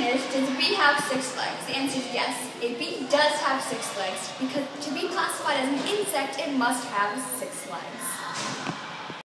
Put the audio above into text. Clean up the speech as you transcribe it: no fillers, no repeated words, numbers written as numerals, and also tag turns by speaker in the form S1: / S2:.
S1: is, does a bee have 6 legs? The answer is yes. A bee does have 6 legs because to be classified as an insect, it must have 6 legs.